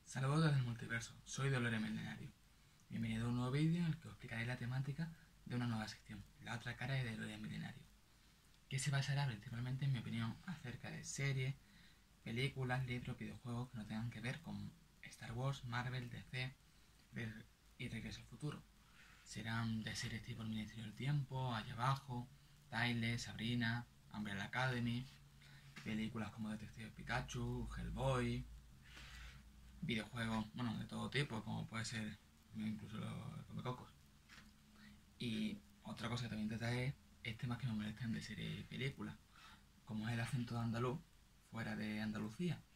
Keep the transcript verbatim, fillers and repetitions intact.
Saludos desde el multiverso, soy Dolores Milenario. Bienvenido a un nuevo vídeo en el que os explicaré la temática de una nueva sección, la otra cara de Dolores Milenario, que se basará principalmente en mi opinión acerca de series, películas, libros, videojuegos que no tengan que ver con Star Wars, Marvel, D C y Regreso al Futuro. Serán de series tipo El Ministerio del Tiempo, Allá Abajo, Tyler, Sabrina, Umbrella Academy, películas como Detective Pikachu, Hellboy, videojuegos, bueno, de todo tipo, como puede ser incluso los comecocos. Y otra cosa que también te trae es temas que me molestan de series y películas, como es el acento de andaluz fuera de Andalucía,